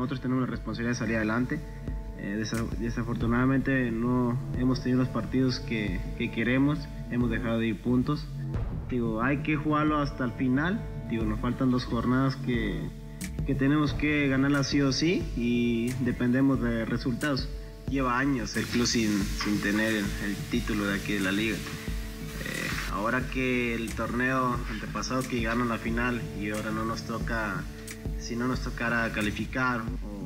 nosotros tenemos la responsabilidad de salir adelante. Desafortunadamente no hemos tenido los partidos que queremos, hemos dejado de ir puntos. Digo, hay que jugarlo hasta el final. Digo, nos faltan 2 jornadas que tenemos que ganarlas sí o sí y dependemos de resultados. Lleva años el club sin tener el título de aquí de la liga. Ahora que el torneo antepasado que llegaron a la final y ahora no nos toca, si no nos tocara calificar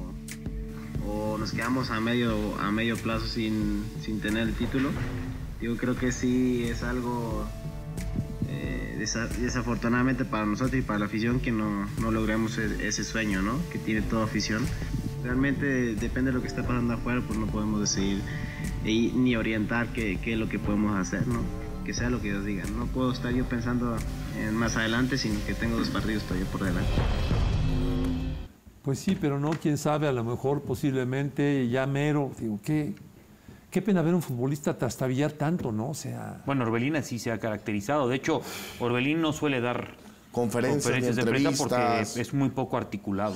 o nos quedamos a medio plazo sin tener el título, digo, creo que sí es algo desafortunadamente para nosotros y para la afición que no logremos ese sueño, ¿no? Que tiene toda afición. Realmente depende de lo que está pasando afuera, pues no podemos decidir ni orientar qué es lo que podemos hacer, ¿no? Que sea lo que Dios diga. No puedo estar yo pensando en más adelante, sino que tengo 2 partidos todavía por delante. Pues sí, pero no, quién sabe, a lo mejor posiblemente ya mero. Digo, qué pena ver un futbolista trastabillar tanto, ¿no? O sea... Bueno, Orbelín así se ha caracterizado. De hecho, Orbelín no suele dar conferencias de prensa porque es muy poco articulado.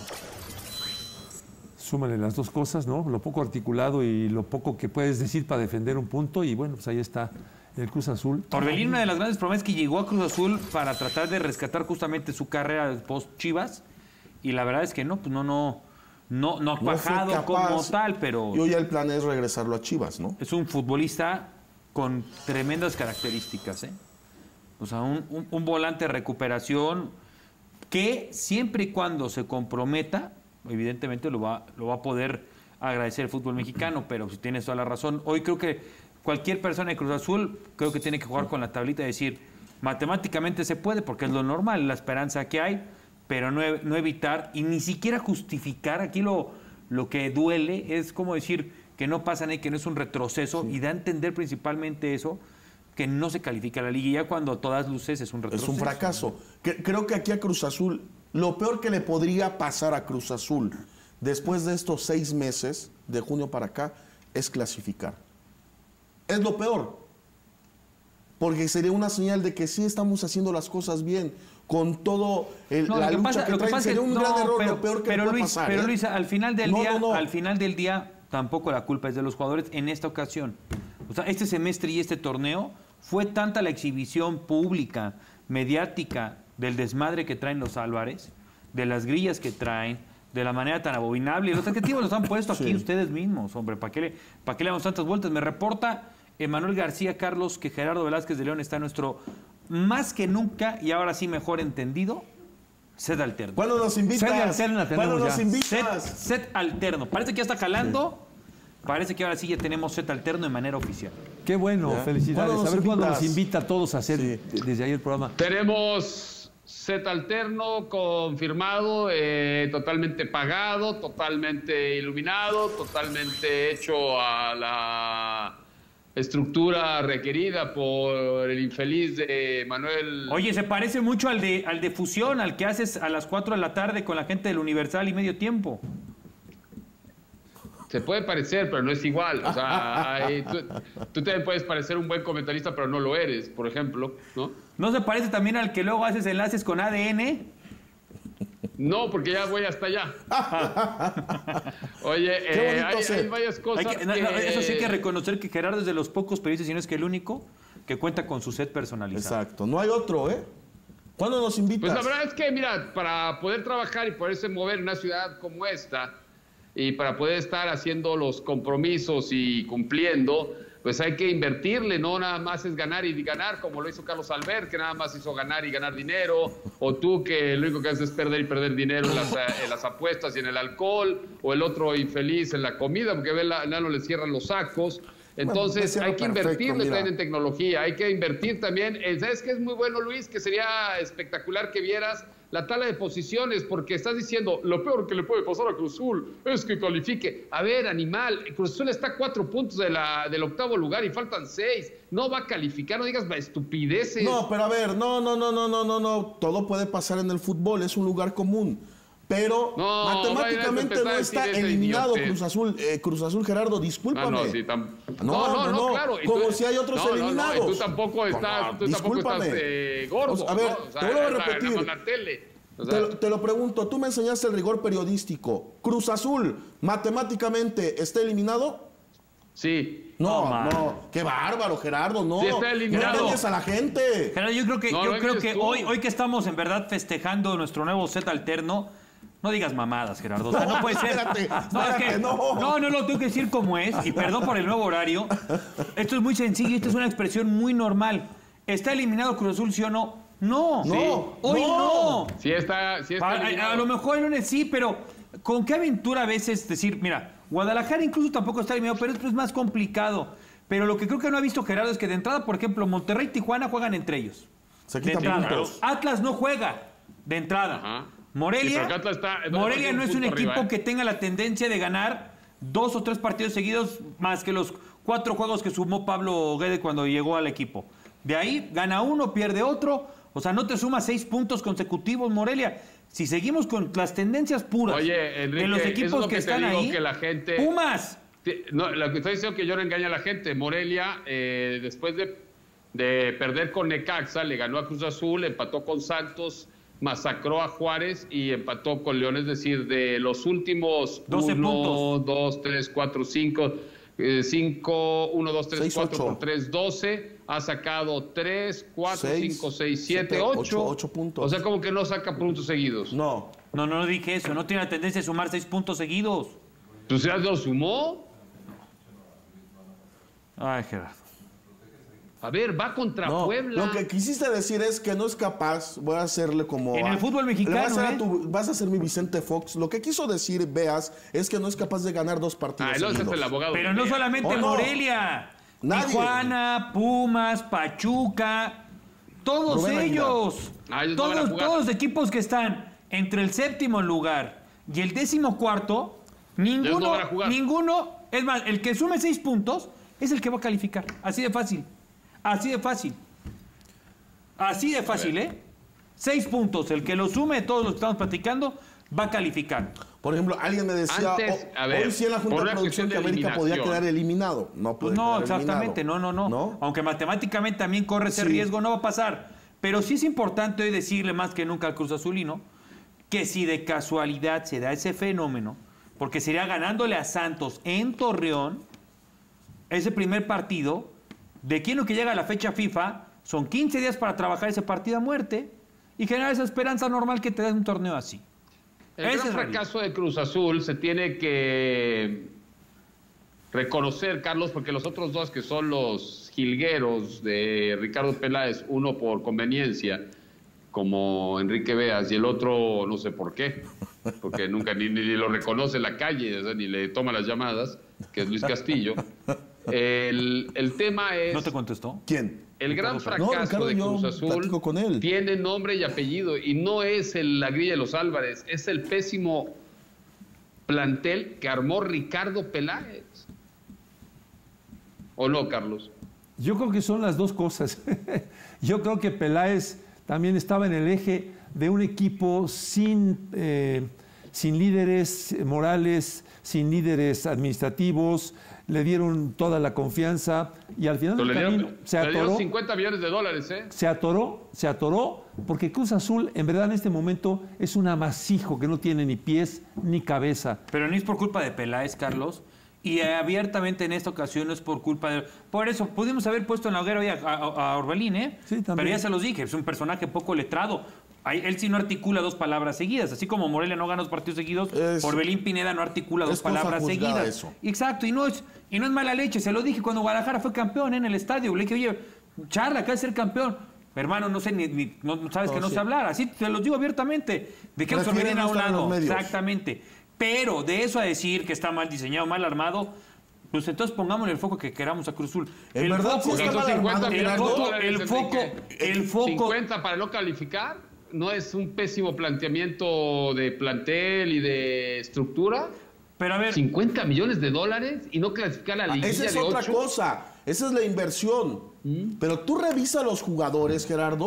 Súmale las 2 cosas, ¿no? Lo poco articulado y lo poco que puedes decir para defender un punto. Y bueno, pues ahí está el Cruz Azul. Orbelín, una de las grandes promesas que llegó a Cruz Azul para tratar de rescatar justamente su carrera post Chivas. Y la verdad es que no ha cuajado como tal, pero... Y hoy el plan es regresarlo a Chivas, ¿no? Es un futbolista con tremendas características, ¿eh? O sea, un volante de recuperación que siempre y cuando se comprometa, evidentemente lo va a poder agradecer el fútbol mexicano, pero si tienes toda la razón, hoy creo que cualquier persona de Cruz Azul creo que tiene que jugar con la tablita y decir, matemáticamente se puede, porque es lo normal, la esperanza que hay, pero no evitar y ni siquiera justificar. Aquí lo que duele es como decir que no pasa nada, que no es un retroceso, y da a entender principalmente eso, que no se califica la liga, y ya cuando a todas luces es un retroceso. Es un fracaso. Creo que aquí a Cruz Azul, lo peor que le podría pasar a Cruz Azul después de estos 6 meses, de junio para acá, es clasificar. Es lo peor. Porque sería una señal de que sí estamos haciendo las cosas bien, con todo la lucha que traen. Sería un gran error, lo peor que puede pasar. Pero Luis, al final del día, tampoco la culpa es de los jugadores en esta ocasión. O sea, este semestre y este torneo fue tanta la exhibición pública, mediática, del desmadre que traen los Álvarez, de las grillas que traen, de la manera tan abominable. Y los adjetivos los han puesto aquí ustedes mismos, hombre. ¿Para qué le damos tantas vueltas? Me reporta Emanuel García Carlos que Gerardo Velázquez de León está en nuestro más que nunca y ahora sí mejor entendido set alterno. ¿Cuándo nos invitas? Set alterno ¿Cuándo nos invitas? Set alterno. Parece que ya está jalando. Sí. Parece que ahora sí ya tenemos set alterno de manera oficial. Qué bueno, felicidades. A ver cuándo nos invita a todos a hacer desde ahí el programa. Tenemos set alterno confirmado, totalmente pagado, totalmente iluminado, totalmente hecho a la estructura requerida por el infeliz de Manuel. Oye, se parece mucho al de Fusión, al que haces a las 4 de la tarde con la gente del Universal y Medio Tiempo. Se puede parecer, pero no es igual. O sea, tú te puedes parecer un buen comentarista, pero no lo eres, por ejemplo, ¿no? ¿No se parece también al que luego haces enlaces con ADN? No, porque ya voy hasta allá. Oye, hay varias cosas eso sí hay que reconocer que Gerardo es de los pocos periodistas, si no es que el único, que cuenta con su set personalizado. Exacto, no hay otro, ¿eh? ¿Cuándo nos invitas? Pues la verdad es que, mira, para poder trabajar y poderse mover en una ciudad como esta, y para poder estar haciendo los compromisos y cumpliendo, pues hay que invertirle, no nada más es ganar y ganar, como lo hizo Carlos Albert, que nada más hizo ganar y ganar dinero, o tú que lo único que haces es perder y perder dinero en las apuestas y en el alcohol, o el otro infeliz en la comida, porque ve no le cierran los sacos. Entonces hay que invertirle también en tecnología, hay que invertir también, ¿sabes qué es muy bueno, Luis? Que sería espectacular que vieras la tabla de posiciones, porque estás diciendo, lo peor que le puede pasar a Cruz Azul es que califique. A ver, animal, Cruz Azul está a 4 puntos del 8º lugar y faltan 6. No va a calificar, no digas estupideces. No, pero a ver, no. Todo puede pasar en el fútbol, es un lugar común. Pero matemáticamente no está eliminado Cruz Azul, Gerardo, discúlpame. No, claro. Como si hay otros eliminados. Tú tampoco estás gordo. A ver, te vuelvo a repetir. O sea, Te lo pregunto, tú me enseñaste el rigor periodístico. ¿Cruz Azul matemáticamente está eliminado? sí. No, qué bárbaro, Gerardo, no. Sí está eliminado. No engañes a la gente. Gerardo, yo creo que, No, yo no creo eres que tú. hoy que estamos en verdad festejando nuestro nuevo set alterno, no digas mamadas, Gerardo. O sea, no puede ser. Espérate, No, es que, espérate, no. no, lo tengo que decir como es. Y perdón por el nuevo horario. Esto es muy sencillo, esto es una expresión muy normal. ¿Está eliminado Cruz Azul, sí o no? No. No, Hoy no. Sí está A eliminado. lo mejor el lunes sí, pero ¿con qué aventura a veces decir, mira, Guadalajara incluso tampoco está eliminado, pero esto es más complicado? Pero lo que creo que no ha visto Gerardo es que de entrada, por ejemplo, Monterrey y Tijuana juegan entre ellos. Se De quitan entrada. puntos. Atlas no juega de entrada. Ajá. Morelia, Sí, pero Atlas está- Morelia no es un punto equipo arriba, ¿eh? que tenga la tendencia de ganar 2 o 3 partidos seguidos más que los 4 juegos que sumó Pablo Guede cuando llegó al equipo. De ahí gana uno, pierde otro. O sea, no te suma 6 puntos consecutivos, Morelia. Si seguimos con las tendencias puras Oye, Enrique, de los eso es equipos lo que que te están digo, ahí, que la gente- Pumas. No, lo que estoy diciendo que yo no engaño a la gente. Morelia, después de perder con Necaxa, le ganó a Cruz Azul, empató con Santos, masacró a Juárez y empató con León. Es decir, de los últimos 12 1, puntos. 2, 3, 4, 5, 1, 2, 3, 6, 4 8. por 3, 12. Ha sacado 3, 4, 6, 5, 6, 7, 7, 8. 8 puntos. O sea, como que no saca puntos seguidos. No. No dije eso. No tiene la tendencia de sumar 6 puntos seguidos. ¿Tú ya lo sumó? Ay, Gerardo. A ver, va contra No, Puebla. lo que quisiste decir es que no es capaz, voy a hacerle como... En el fútbol mexicano, le vas a hacer ¿eh? vas a ser mi Vicente Fox. Lo que quiso decir, Veas, es que no es capaz de ganar 2 partidos Ah, no, ese es seguidos. el abogado. Pero no solamente ¿O no? Morelia. Nadie. Tijuana, Pumas, Pachuca, todos Rubén Aguilar. ellos. Ah, ellos no van a jugar. Todos los equipos que están entre el 7º lugar y el 14º, Ellos no van a jugar. ninguno, es más, el que sume 6 puntos es el que va a calificar. Así de fácil. Así de fácil. Así de fácil, ¿eh? 6 puntos. El que lo sume, todos los que estamos platicando, va a calificar. Por ejemplo, alguien me decía, Antes, a ver, hoy sí en la Junta por de una Producción cuestión que de América podía eliminación. quedar eliminado. No Pues puede no, quedar exactamente, eliminado. no. Aunque matemáticamente también corre ese Sí. riesgo, no va a pasar. Pero sí es importante hoy decirle más que nunca al Cruz Azulino que si de casualidad se da ese fenómeno, porque sería ganándole a Santos en Torreón, ese primer partido, de aquí en lo que llega a la fecha FIFA, son 15 días para trabajar ese partido a muerte y generar esa esperanza normal que te da en un torneo así. El Ese gran es realidad. fracaso de Cruz Azul se tiene que reconocer, Carlos, porque los otros dos que son los jilgueros de Ricardo Peláez, uno por conveniencia, como Enrique Veas, y el otro no sé por qué, porque nunca ni lo reconoce en la calle, o sea, ni le toma las llamadas, que es Luis Castillo. El tema es... ¿No te contestó? ¿Quién? El gran No, fracaso Ricardo, de yo Cruz Azul platico con él. tiene nombre y apellido y no es la grilla de los Álvarez, es el pésimo plantel que armó Ricardo Peláez. ¿O no, Carlos? Yo creo que son las dos cosas. Yo creo que Peláez también estaba en el eje de un equipo sin líderes morales, sin líderes administrativos, le dieron toda la confianza y al final Pero del le camino dieron, se le dieron atoró. 50 millones de dólares, ¿eh? Se atoró, porque Cruz Azul en verdad en este momento es un amasijo que no tiene ni pies ni cabeza. Pero no es por culpa de Peláez, Carlos. Y abiertamente en esta ocasión no es por culpa de... Por eso, pudimos haber puesto en la hoguera hoy a Orbelín, ¿eh? Sí, también. Pero ya se los dije, es un personaje poco letrado. Él sí no articula 2 palabras seguidas. Así como Morelia no gana 2 partidos seguidos, Orbelín Pineda no articula 2 es cosa palabras juzgada seguidas. eso. Exacto, y no es mala leche. Se lo dije cuando Guadalajara fue campeón en el estadio. Le dije, oye, charla, acá es ser campeón. Hermano, no sé, no sabes que no sí. sé hablar. Así te los digo abiertamente. ¿De qué Prefieren Orbelín a un no estar en los lado? medios. Exactamente. Pero de eso a decir que está mal diseñado, mal armado, pues entonces pongámosle el foco que queramos a Cruz Azul. ¿En El verdad foco, sí está Esos mal 50 armado, millones de Gerardo? dólares, el foco. 50 para no calificar, ¿no es un pésimo planteamiento de plantel y de estructura? Pero a ver, 50 millones de dólares y no clasificar a la liguilla Esa es de otra 8. cosa. Esa es la inversión. Pero tú revisa a los jugadores, Gerardo.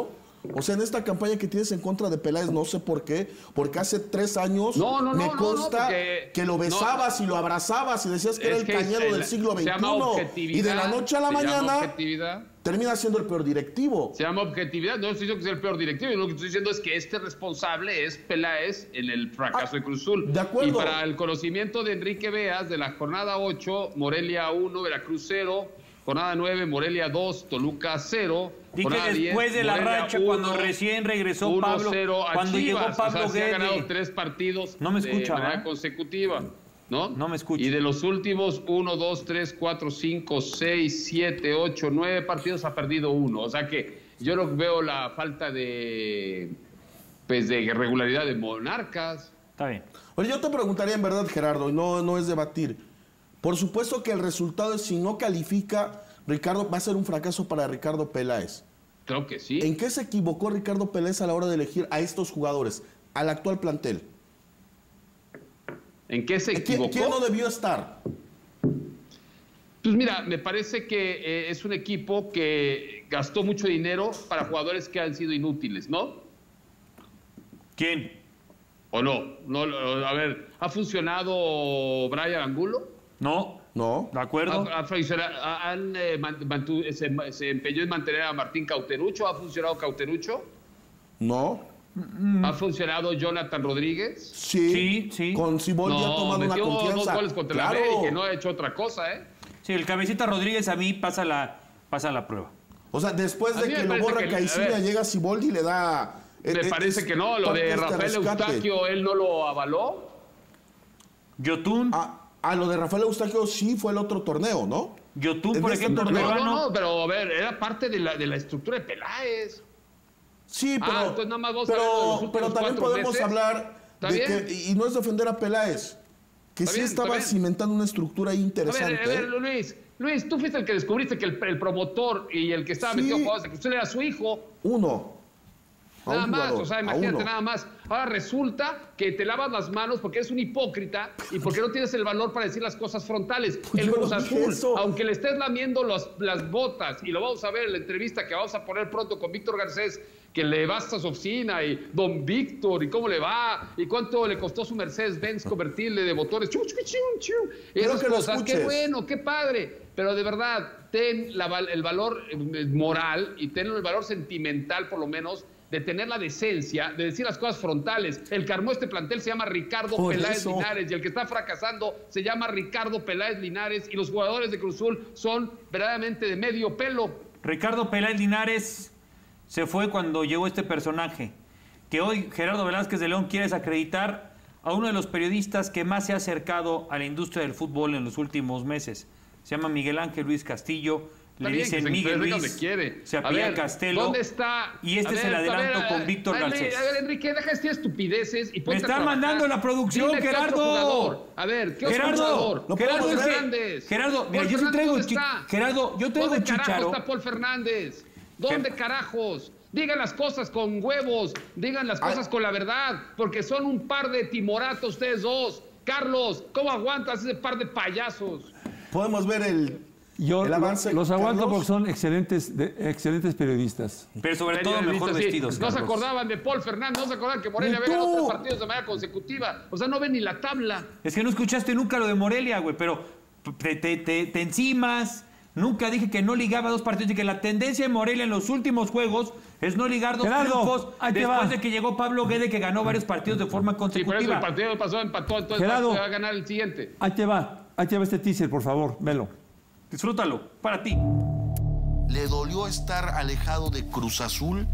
O sea, en esta campaña que tienes en contra de Peláez, no sé por qué, porque hace 3 años me consta que lo besabas y lo abrazabas y decías que era el cañero del siglo XXI. Y de la noche a la mañana termina siendo el peor directivo. Se llama objetividad. No estoy diciendo que sea el peor directivo. Lo que estoy diciendo es que este responsable es Peláez en el fracaso de Cruz Azul. De acuerdo. Y para el conocimiento de Enrique Beas, de la jornada 8, Morelia 1, Veracruz 0, jornada 9, Morelia 2, Toluca 0. Dije después 10, de la racha, cuando recién regresó Pablo, cuando llegó Pablo Guede. Se ha ganado 3 partidos no me escucha, de manera consecutiva. No me escucha. Y de los últimos 1, 2, 3, 4, 5, 6, 7, 8, 9 partidos ha perdido 1. O sea que yo no veo la falta de regularidad de Monarcas. Está bien. Oye, yo te preguntaría en verdad, Gerardo, y no es debatir. Por supuesto que el resultado es, si no califica, Ricardo, va a ser un fracaso para Ricardo Peláez. Creo que sí. ¿En qué se equivocó Ricardo Peláez a la hora de elegir a estos jugadores, al actual plantel? ¿En qué se equivocó? ¿Quién no debió estar? Pues mira, me parece que es un equipo que gastó mucho dinero para jugadores que han sido inútiles, ¿no? ¿Quién? ¿O no? A ver, ¿ha funcionado Brian Angulo? No. ¿De acuerdo? ¿Se empeñó en mantener a Martín Cauterucho? ¿Ha funcionado Cauterucho? No. ¿Ha funcionado Jonathan Rodríguez? Sí. Con Siboldi ha tomado una confianza. 2 goles contra el América, y no ha hecho otra cosa, ¿eh? Sí, el Cabecita Rodríguez a mí pasa la prueba. O sea, después de que lo borra Caiciña, llega Siboldi y le da... Me parece que no. Lo de Rafael Eustaquio, ¿él no lo avaló? Yotun. Lo de Rafael Eustaquio sí fue el otro torneo, ¿no? Yotun, por ejemplo, no, pero a ver, era parte de la estructura de Peláez. Sí, pero, entonces nada más vamos a ver los pero también podemos meses. Hablar de que, y no es defender a Peláez, que sí estaba cimentando una estructura ahí interesante. A ver, Luis, tú fuiste el que descubriste que el promotor y el que estaba metido en jugadores de Cruz Azul era su hijo. Nada más, o sea, imagínate nada más. Ahora resulta que te lavas las manos porque eres un hipócrita y porque no tienes el valor para decir las cosas frontales. El Cruz Azul, aunque le estés lamiendo las botas, y lo vamos a ver en la entrevista que vamos a poner pronto con Víctor Garcés, que le basta su oficina, y don Víctor, y cómo le va, y cuánto le costó su Mercedes-Benz convertirle de motores. Esas cosas, qué bueno, qué padre. Pero de verdad, ten el valor moral y ten el valor sentimental, por lo menos, de tener la decencia de decir las cosas frontales. El que armó este plantel se llama Ricardo Peláez Linares, y el que está fracasando se llama Ricardo Peláez Linares, y los jugadores de Cruz Azul son verdaderamente de medio pelo. Ricardo Peláez Linares se fue cuando llegó este personaje, que hoy Gerardo Velázquez de León quiere desacreditar a uno de los periodistas que más se ha acercado a la industria del fútbol en los últimos meses. Se llama Miguel Ángel Luis Castillo. Le dicen Miguel Luis, se apellida Castelo. ¿Dónde está? Y este es el adelanto con Víctor Garcés. A ver, Enrique, deja estas estupideces y me está mandando la producción, dime, Gerardo. A ver, ¿qué otro jugador? Gerardo Fernández. Gerardo, mira, yo sí traigo Gerardo, yo traigo ¿Dónde Chicharo. carajo está Paul Fernández? ¿Dónde carajos? Digan las cosas con huevos, digan las cosas con la verdad, porque son un par de timoratos ustedes dos. Carlos, ¿cómo aguantas ese par de payasos? Podemos ver el avance. Los aguanto porque son excelentes periodistas. Pero sobre todo mejor vestidos. No se acordaban de Paul Fernández, no se acordaban que Morelia había ganado 3 partidos de manera consecutiva. O sea, no ven ni la tabla. Es que no escuchaste nunca lo de Morelia, güey, pero te encimas. Nunca dije que no ligaba 2 partidos y que la tendencia de Morelia en los últimos juegos es no ligar 2 triunfos después de que llegó Pablo Guede, que ganó varios partidos de forma consecutiva. Sí, por eso el partido pasó, empató, entonces Gerardo, va a ganar el siguiente. Ahí te va este teaser, por favor, velo. Disfrútalo, para ti. ¿Le dolió estar alejado de Cruz Azul?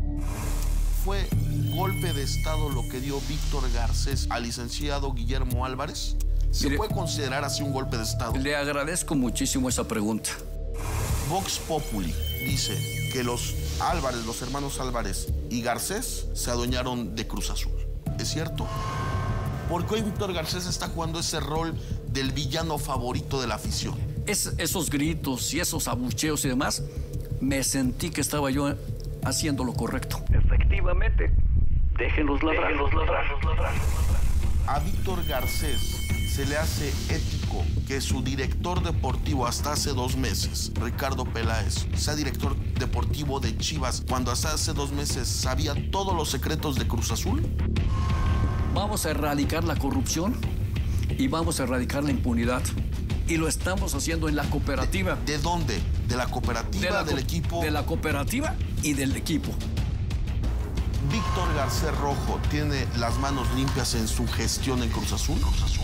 ¿Fue golpe de estado lo que dio Víctor Garcés al licenciado Guillermo Álvarez? ¿Se puede considerar así un golpe de estado? Le agradezco muchísimo esa pregunta. Vox Populi dice que los Álvarez, los hermanos Álvarez y Garcés se adueñaron de Cruz Azul. ¿Es cierto? Porque hoy Víctor Garcés está jugando ese rol del villano favorito de la afición. Esos gritos y esos abucheos y demás, me sentí que estaba yo haciendo lo correcto. Efectivamente. Déjenlos ladrar. A Víctor Garcés se le hace ético que su director deportivo hasta hace 2 meses, Ricardo Peláez, sea director deportivo de Chivas cuando hasta hace 2 meses sabía todos los secretos de Cruz Azul? Vamos a erradicar la corrupción y vamos a erradicar la impunidad. Y lo estamos haciendo en la cooperativa. ¿De dónde? ¿De la cooperativa, del equipo? De la cooperativa y del equipo. ¿Víctor Garcés Rojo tiene las manos limpias en su gestión en Cruz Azul?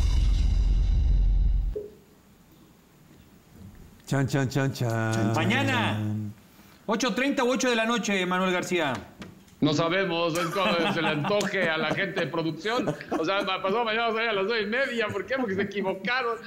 Chan, chan, chan, chan. Mañana, 8:30 u 8 de la noche, Manuel García. No sabemos, es como se le antoje a la gente de producción. O sea, pasó mañana a las 9:30. ¿Por qué? Porque se equivocaron.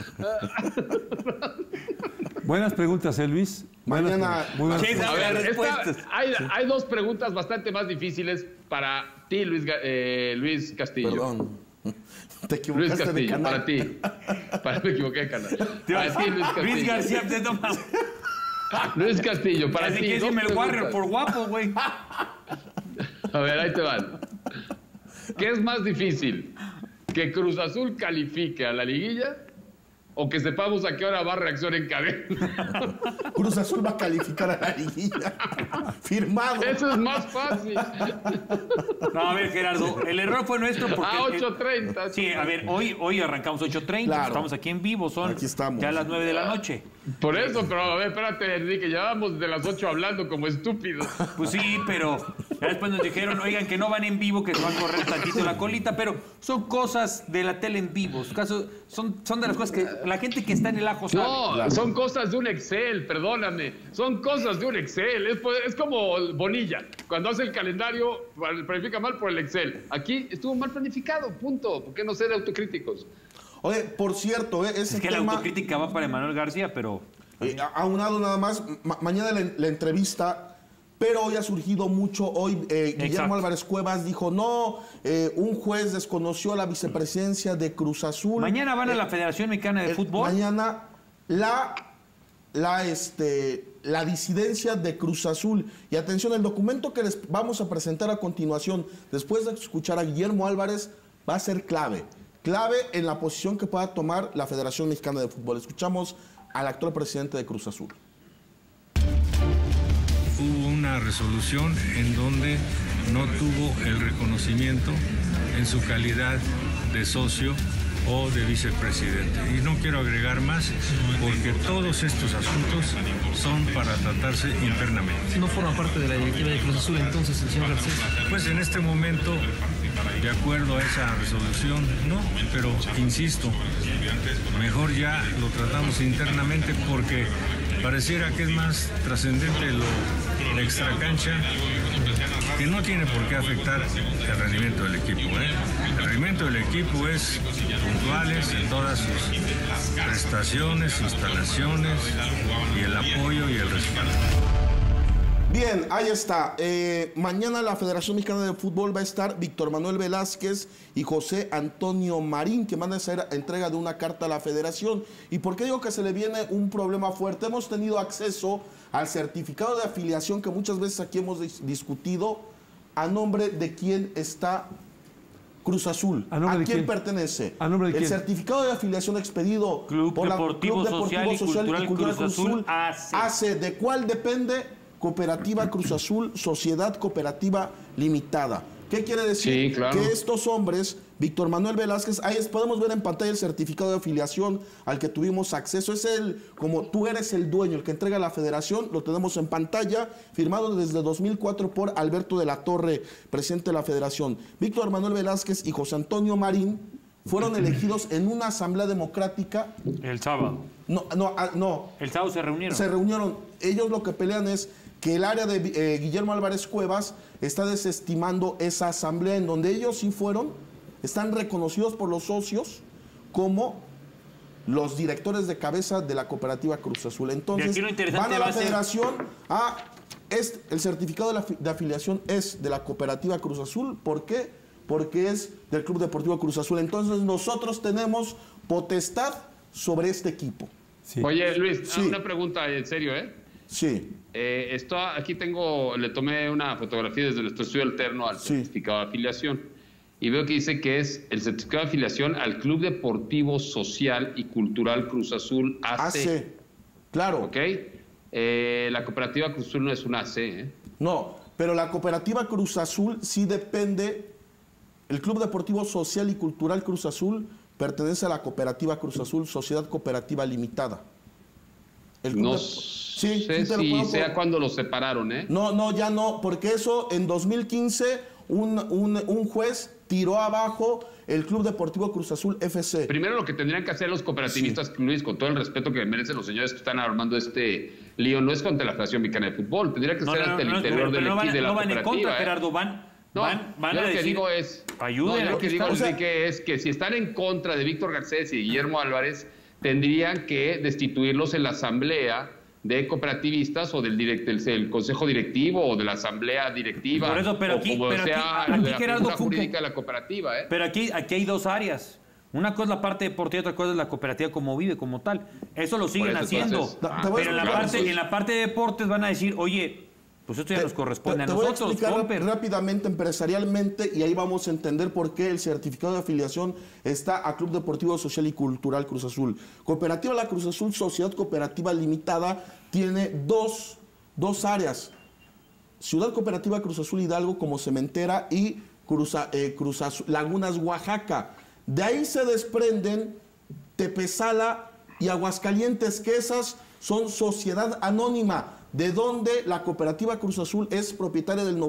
Buenas preguntas, Luis. Mañana. Buenas Sí, A ver, respuestas. hay 2 preguntas bastante más difíciles para ti, Luis Castillo. Perdón. Te Luis equivocaste de Castillo, canal. para ti. Me equivoqué de canal. Para ti, Luis Castillo. Luis García, te toma. Luis Castillo, para Así ti. que dos decirme el Warrior preguntas. por guapo, güey. A ver, ahí te van. ¿Qué es más difícil? ¿Que Cruz Azul califique a la liguilla o que sepamos a qué hora va Reacción en Cadena? Cruz Azul va a calificar a la liguilla. Firmado. Eso es más fácil. No, a ver, Gerardo, el error fue nuestro porque... A 8:30. Sí, a ver, hoy arrancamos 8:30, Claro. estamos aquí en vivo, son Aquí estamos. ya las 9 de la noche. Por eso, pero a ver, espérate, Enrique, llevamos de las 8 hablando como estúpidos. Pues sí, pero ya después nos dijeron, oigan, que no van en vivo, que se va a correr tantito la colita, pero son cosas de la tele en vivo, son de las cosas que la gente que está en el ajo sabe. No, son cosas de un Excel, perdóname. Son cosas de un Excel. Es como Bonilla. Cuando hace el calendario, planifica mal por el Excel. Aquí estuvo mal planificado, punto. ¿Por qué no ser autocríticos? Oye, por cierto, ese Es que la tema, autocrítica va para Manuel García, pero... aunado nada más, mañana la entrevista, pero hoy ha surgido mucho. Hoy Guillermo Exacto. Álvarez Cuevas dijo, no, un juez desconoció la vicepresidencia de Cruz Azul. Mañana van a la Federación Mexicana de Fútbol. Mañana la disidencia de Cruz Azul. Y atención, el documento que les vamos a presentar a continuación, después de escuchar a Guillermo Álvarez, va a ser clave en la posición que pueda tomar la Federación Mexicana de Fútbol. Escuchamos al actual presidente de Cruz Azul. Hubo una resolución en donde no tuvo el reconocimiento en su calidad de socio o de vicepresidente. Y no quiero agregar más porque todos estos asuntos son para tratarse internamente. ¿No forma parte de la directiva de Cruz Azul entonces el señor Garcés? Pues en este momento, de acuerdo a esa resolución, no, pero insisto, mejor ya lo tratamos internamente porque pareciera que es más trascendente la extracancha, que no tiene por qué afectar el rendimiento del equipo. El rendimiento del equipo es puntuales en todas sus prestaciones, instalaciones y el apoyo y el respaldo. Bien, ahí está. Mañana la Federación Mexicana de Fútbol va a estar Víctor Manuel Velázquez y José Antonio Marín, que van a hacer entrega de una carta a la Federación. ¿Y por qué digo que se le viene un problema fuerte? Hemos tenido acceso al certificado de afiliación que muchas veces aquí hemos discutido, a nombre de quién está Cruz Azul. ¿A quién pertenece? ¿A nombre de quién? El certificado de afiliación expedido Club por la Deportivo Social y Cultural Cruz Azul AC. ¿De cuál depende? Cooperativa Cruz Azul, Sociedad Cooperativa Limitada. ¿Qué quiere decir? Sí, claro. Que estos hombres, Víctor Manuel Velázquez, ahí podemos ver en pantalla el certificado de afiliación al que tuvimos acceso. Es como tú eres el dueño, el que entrega a la federación, lo tenemos en pantalla, firmado desde 2004 por Alberto de la Torre, presidente de la federación. Víctor Manuel Velázquez y José Antonio Marín fueron elegidos en una asamblea democrática. El sábado. No. El sábado se reunieron. Se reunieron. Ellos lo que pelean es que el área de Guillermo Álvarez Cuevas está desestimando esa asamblea en donde ellos sí están reconocidos por los socios como los directores de cabeza de la cooperativa Cruz Azul. Entonces, van a la federación el certificado de afiliación es de la cooperativa Cruz Azul. ¿Por qué? Porque es del Club Deportivo Cruz Azul. Entonces, nosotros tenemos potestad sobre este equipo. Sí. Oye, Luis, Sí. una pregunta en serio, ¿eh? Sí. Aquí le tomé una fotografía desde nuestro estudio alterno al Sí. certificado de afiliación. y veo que dice que es el certificado de afiliación al Club Deportivo Social y Cultural Cruz Azul AC. Claro. ¿Ok? La cooperativa Cruz Azul no es una AC, ¿eh? No, pero la cooperativa Cruz Azul sí depende. El Club Deportivo Social y Cultural Cruz Azul pertenece a la cooperativa Cruz Azul Sociedad Cooperativa Limitada. No sé si sea cuando los separaron, ¿eh? No, ya no, porque eso en 2015 un juez tiró abajo el Club Deportivo Cruz Azul FC. Primero lo que tendrían que hacer los cooperativistas, Luis, con todo el respeto que merecen los señores que están armando este lío, no es contra la Federación Mexicana de Fútbol, tendría que ser ante el interior del equipo de la cooperativa. No van en contra, Gerardo, van a lo decir, que digo es, ayuden. Lo que digo es que si están en contra de Víctor Garcés y Guillermo Álvarez, tendrían que destituirlos en la asamblea de cooperativistas o del consejo directivo o de la asamblea directiva. Por eso, pero aquí, Gerardo, jurídica de la cooperativa, ¿eh? Pero aquí hay dos áreas. Una cosa es la parte deportiva, otra cosa es la cooperativa como vive, como tal. Eso lo siguen haciendo. Pero en la parte de deportes van a decir, oye, pues esto ya nos corresponde a nosotros. Te voy a explicar rápidamente, empresarialmente, y ahí vamos a entender por qué el certificado de afiliación está a Club Deportivo Social y Cultural Cruz Azul. Cooperativa La Cruz Azul, Sociedad Cooperativa Limitada, tiene dos áreas. Ciudad Cooperativa Cruz Azul Hidalgo como cementera y Lagunas Oaxaca. De ahí se desprenden Tepezala y Aguascalientes, que esas son sociedad anónima, de donde la cooperativa Cruz Azul es propietaria del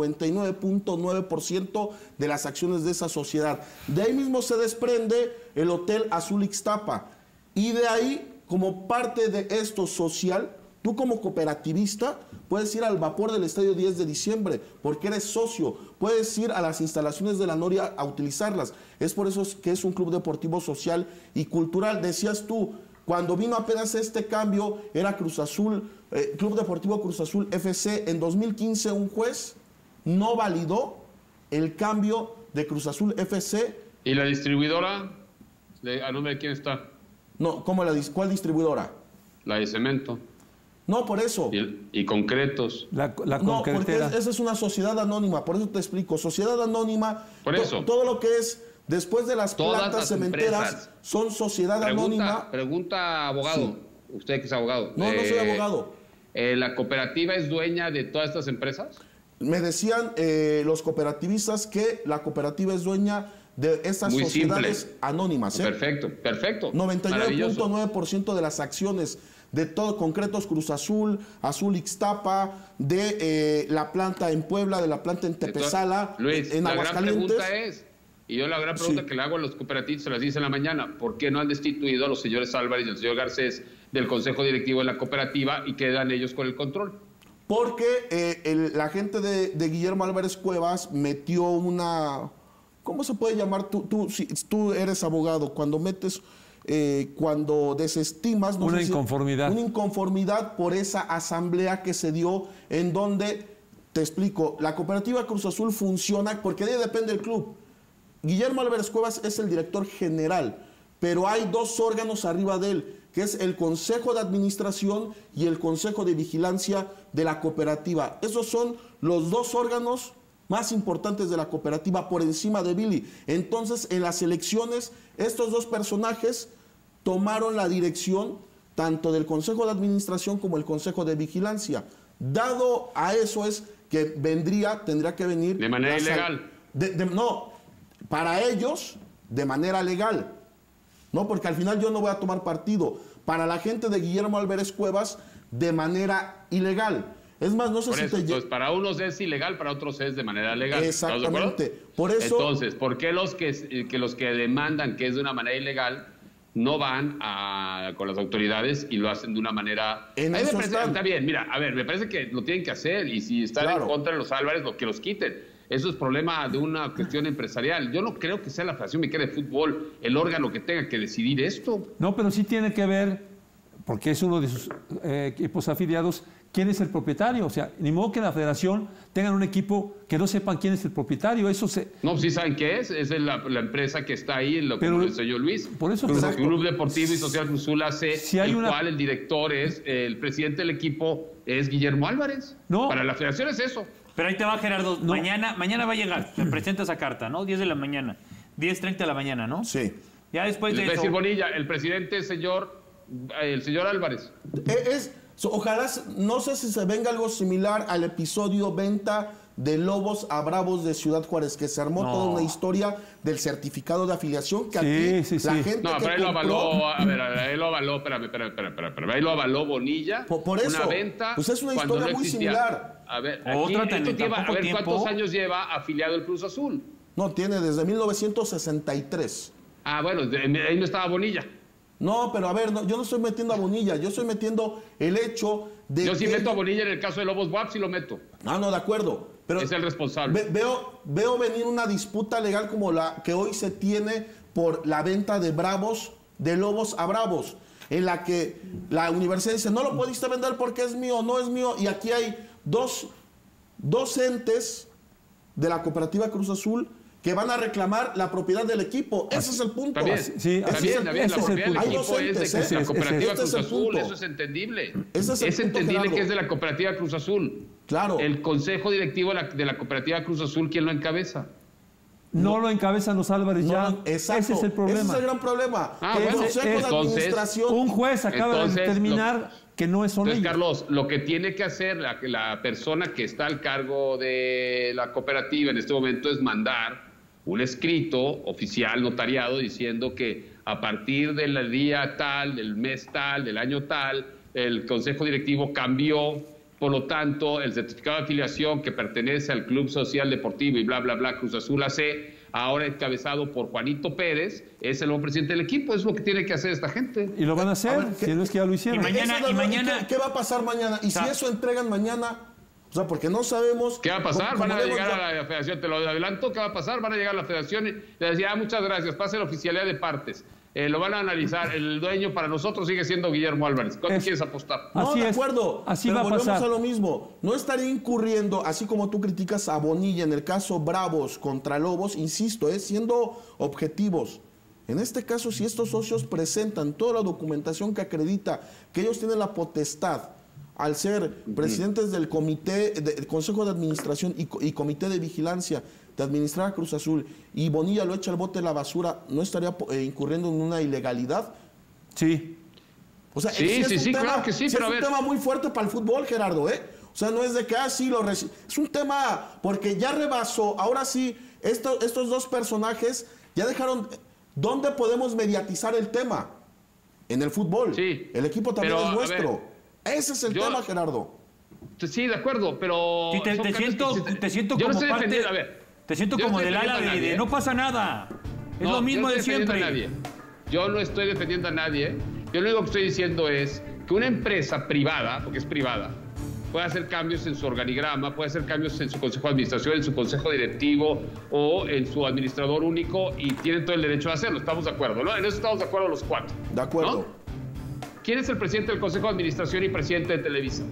99.9% de las acciones de esa sociedad. De ahí mismo se desprende el Hotel Azul Ixtapa. Y de ahí, como parte de esto social, tú como cooperativista puedes ir al vapor del Estadio 10 de diciembre porque eres socio. Puedes ir a las instalaciones de la Noria a utilizarlas. Es por eso que es un club deportivo social y cultural. Decías tú, cuando vino apenas este cambio, era Cruz Azul, Club Deportivo Cruz Azul FC. En 2015 un juez no validó el cambio de Cruz Azul FC. ¿Y la distribuidora? ¿A nombre de quién está? No, ¿cuál distribuidora? La de cemento. No, por eso. Y concretos. La no, porque concretera. esa es una sociedad anónima, por eso te explico. Sociedad anónima, por eso. Todo lo que es después de las plantas cementeras son sociedad anónima. Pregunta, abogado. Sí. Usted que es abogado. No soy abogado. ¿La cooperativa es dueña de todas estas empresas? Me decían los cooperativistas que la cooperativa es dueña de estas sociedades anónimas. Perfecto. 99.9% de las acciones de todo, concretos Cruz Azul, Azul Ixtapa, de la planta en Puebla, de la planta en Tepezala, Luis, en Aguascalientes. La gran pregunta es, y yo la gran pregunta que le hago a los cooperativos, se las dice en la mañana, ¿por qué no han destituido a los señores Álvarez y al señor Garcés del Consejo Directivo de la cooperativa y quedan ellos con el control? Porque la gente de Guillermo Álvarez Cuevas metió una... ¿Cómo se puede llamar? Tú eres abogado, cuando metes... cuando desestimas una inconformidad por esa asamblea que se dio, en donde, te explico, la cooperativa Cruz Azul funciona porque de ahí depende el club. Guillermo Álvarez Cuevas es el director general, pero hay dos órganos arriba de él, que es el Consejo de Administración y el Consejo de Vigilancia de la cooperativa. Esos son los dos órganos más importantes de la cooperativa por encima de Billy. Entonces, en las elecciones, estos dos personajes tomaron la dirección tanto del Consejo de Administración como el Consejo de Vigilancia. Dado a eso es que tendría que venir... ¿De manera ilegal? No, para ellos, de manera legal. No, porque al final yo no voy a tomar partido. Para la gente de Guillermo Álvarez Cuevas, de manera ilegal. Es más, no sé si entonces, para unos es ilegal, para otros es de manera legal. Exactamente. Por eso... Entonces, ¿por qué los que demandan que es de una manera ilegal no van con las autoridades y lo hacen de una manera... Está bien, mira, a ver, me parece que lo tienen que hacer y si están en contra de los Álvarez, que los quiten. Eso es problema de una cuestión empresarial. Yo no creo que sea la Federación Mexicana de Fútbol el órgano que tenga que decidir esto. No, pero sí tiene que ver, porque es uno de sus equipos afiliados, quién es el propietario. O sea, ni modo que la federación tengan un equipo que no sepan quién es el propietario. Eso No, sí saben qué es. Es la empresa que está ahí, como lo enseñó Luis. Por eso... El Club Deportivo y Social Cruz Azul hace, cual el director es, el presidente del equipo es Guillermo Álvarez. No. Para la federación es eso. Pero ahí te va, Gerardo. No. Mañana va a llegar. Se presenta esa carta, ¿no? 10 de la mañana. 10:30 de la mañana, ¿no? Sí. Ya después de Les va a eso... decir Bonilla, el presidente, el señor Álvarez. Ojalá, no sé si se venga algo similar al episodio venta de Lobos a Bravos de Ciudad Juárez, que se armó toda una historia del certificado de afiliación que aquí la gente No, que pero ahí lo compró, avaló, a ver, ahí lo avaló, espérame, ahí lo avaló Bonilla. Por eso, una venta pues es una cuando historia no muy existía. similar. A ver, Otra aquí, esto lleva, a poco ver, tiempo. ¿cuántos años lleva afiliado el Cruz Azul? No, tiene desde 1963. Ah, bueno, ahí no estaba Bonilla. No, pero a ver, yo no estoy metiendo a Bonilla, yo estoy metiendo el hecho de Yo sí que... meto a Bonilla en el caso de Lobos WAP, sí lo meto. Ah, no, de acuerdo. Pero Es el responsable. Veo venir una disputa legal como la que hoy se tiene por la venta de Bravos, de Lobos a Bravos, en la que la universidad dice, no lo pudiste vender porque es mío, no es mío, y aquí hay dos entes de la cooperativa Cruz Azul que van a reclamar la propiedad del equipo. Ese es el punto. Está bien, Sí, está ese bien, es la el propiedad punto. del Hay dos equipo es entes, de la cooperativa Este es Cruz el Azul, punto. eso es entendible. Ese es el Es punto, entendible Gerardo. que es de la cooperativa Cruz Azul. Claro. El consejo directivo de la cooperativa Cruz Azul, ¿quién lo encabeza? No lo encabezan los Álvarez No, ya. exacto. Ese es el problema. Ese es el gran problema. Ah, el bueno, Consejo de entonces, Administración... Un juez acaba de Entonces, determinar que no son Entonces, ellos. Carlos, lo que tiene que hacer la persona que está al cargo de la cooperativa en este momento es mandar un escrito oficial notariado diciendo que a partir del día tal, del mes tal, del año tal, el consejo directivo cambió, por lo tanto, el certificado de afiliación que pertenece al Club Social Deportivo y bla, bla, bla, Cruz Azul AC, ahora encabezado por Juanito Pérez, es el nuevo presidente del equipo. Es lo que tiene que hacer esta gente. Y lo van a hacer, A ver, ¿qué- si no es que ya lo hicieron. Y mañana- Esa es la- ¿Qué va a pasar mañana? Y si eso entregan mañana, o sea, porque no sabemos... ¿Qué va a pasar? cómo Van a debemos llegar de- a la federación, te lo adelanto, ¿qué va a pasar? Van a llegar a la federación y le decir, muchas gracias, pase la oficialidad de partes. Lo van a analizar. El dueño para nosotros sigue siendo Guillermo Álvarez. ¿Cuánto quieres apostar? No, Así de es. acuerdo. Así pero va a volvemos pasar. a lo mismo. No estaría incurriendo, así como tú criticas a Bonilla en el caso Bravos contra Lobos, insisto, siendo objetivos. En este caso, si estos socios presentan toda la documentación que acredita que ellos tienen la potestad, al ser presidentes del comité, del Consejo de Administración y Comité de Vigilancia, de administrar a Cruz Azul, y Bonilla lo echa al bote de la basura, ¿no estaría incurriendo en una ilegalidad? Sí. O sea, Sí, es sí, un sí, tema, claro que sí, es pero a un ver. tema muy fuerte para el fútbol, Gerardo, ¿eh? O sea, no es de que, sí, es un tema, porque ya rebasó, ahora sí, estos dos personajes ya dejaron, ¿dónde podemos mediatizar el tema? En el fútbol. Sí, El equipo también pero, es a nuestro. Ese es el tema, Gerardo. Sí, de acuerdo, pero... Sí, son cambios te siento yo como no estoy parte... defendiendo, a ver, Te siento yo como estoy del ala defendiendo a de nadie, no pasa nada. Es No, lo mismo yo no de estoy defendiendo siempre. a nadie. Yo no estoy defendiendo a nadie. Yo lo único que estoy diciendo es que una empresa privada, porque es privada, puede hacer cambios en su organigrama, puede hacer cambios en su consejo de administración, en su consejo directivo o en su administrador único y tienen todo el derecho a hacerlo. Estamos de acuerdo, ¿no? En eso estamos de acuerdo los cuatro. De acuerdo. ¿no? ¿Quién es el presidente del consejo de administración y presidente de Televisa?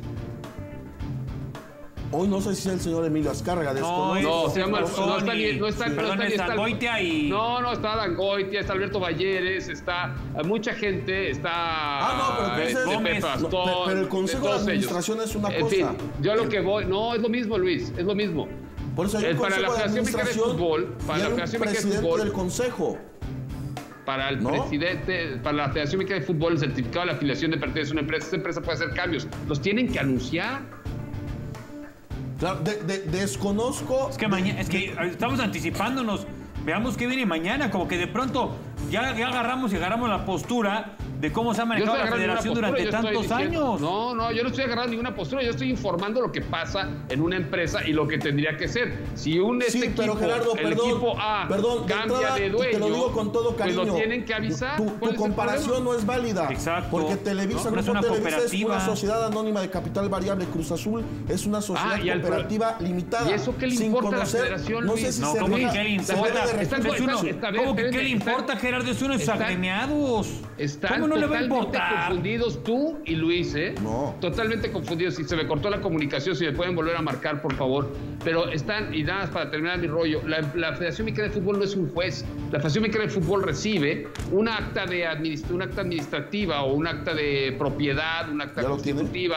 Hoy no sé si es el señor Emilio Azcárraga. No, No, se llama, Perdón, no está ni, no está, sí. no Perdón, está ni está Dangoitia y... No, está Dangoitia, está Alberto Valleres, está mucha gente, está No, pero tú dices- Pepe Gómez. Pastor, No, pero el consejo de todos administración ellos. es una En cosa. fin, yo a lo que voy, no, es lo mismo, Luis, es lo mismo. Por eso hay un Para la consejo de Federación Mexicana de administración Fútbol, para y la hay un Federación Mexicana de presidente Fútbol, del consejo. para el ¿No? presidente, para la Federación Mexicana de Fútbol, el certificado de la afiliación de pertenencia a una empresa, esa empresa puede hacer cambios. Los tienen que anunciar. Claro, desconozco. Es que estamos anticipándonos. Veamos qué viene mañana. Como que de pronto ya agarramos la postura de cómo se ha Yo manejado estoy la agarrando federación ninguna postura, durante yo estoy tantos diciendo- años. No, yo no estoy agarrando ninguna postura, yo estoy informando lo que pasa en una empresa y lo que tendría que ser. Si Sí, equipo, pero Gerardo, el equipo A perdón, de cambia entrada, de y dueño, te lo digo con todo pues cariño. lo tienen que avisar. Tu ¿Cuál es el comparación problema? no es válida. Exacto. Porque Televisa, No, pero es Grupo una Televisa es cooperativa. una sociedad anónima de capital variable. Cruz Azul es una sociedad y al cooperativa limitada. ¿Y eso qué le sin importa a la conocer, federación, no sé Luis? si No, se ¿cómo rija- que le se importa? debe de Están- regir- Es uno- está bien, ¿Cómo que qué le están- importa, Gerardo? Es uno de sus están- agremiados. Están ¿Cómo no le va a totalmente importar? confundidos tú y Luis, ¿eh? No. Totalmente confundidos. Si se me cortó la comunicación, si me pueden volver a marcar, por favor. Pero están, y nada más para terminar mi rollo, la Federación Mexicana de Fútbol no es un juez. La Federación Mexicana de Fútbol recibe un acta administrativa o un acta de propiedad, un acta ¿Ya lo tiene? constitutiva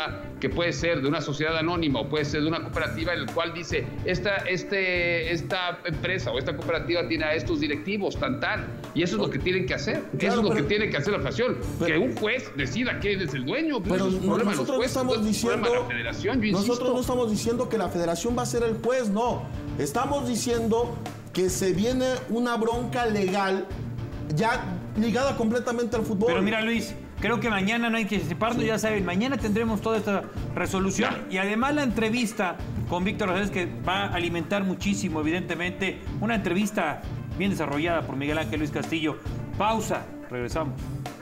que puede ser de una sociedad anónima o puede ser de una cooperativa, en el cual dice, esta empresa o esta cooperativa tiene a estos directivos, y eso es lo que tienen que hacer. Claro, eso es lo pero, que tiene que hacer la federación. Que un juez decida quién es el dueño. Pero nosotros no estamos diciendo, nosotros no estamos diciendo que la federación va a ser el juez, no. Estamos diciendo que se viene una bronca legal ya ligada completamente al fútbol. Pero mira, Luis, creo que mañana no hay que anticiparnos, ya saben, mañana tendremos toda esta resolución y además la entrevista con Víctor Rosales, que va a alimentar muchísimo, evidentemente, una entrevista bien desarrollada por Miguel Ángel Luis Castillo. Pausa, regresamos.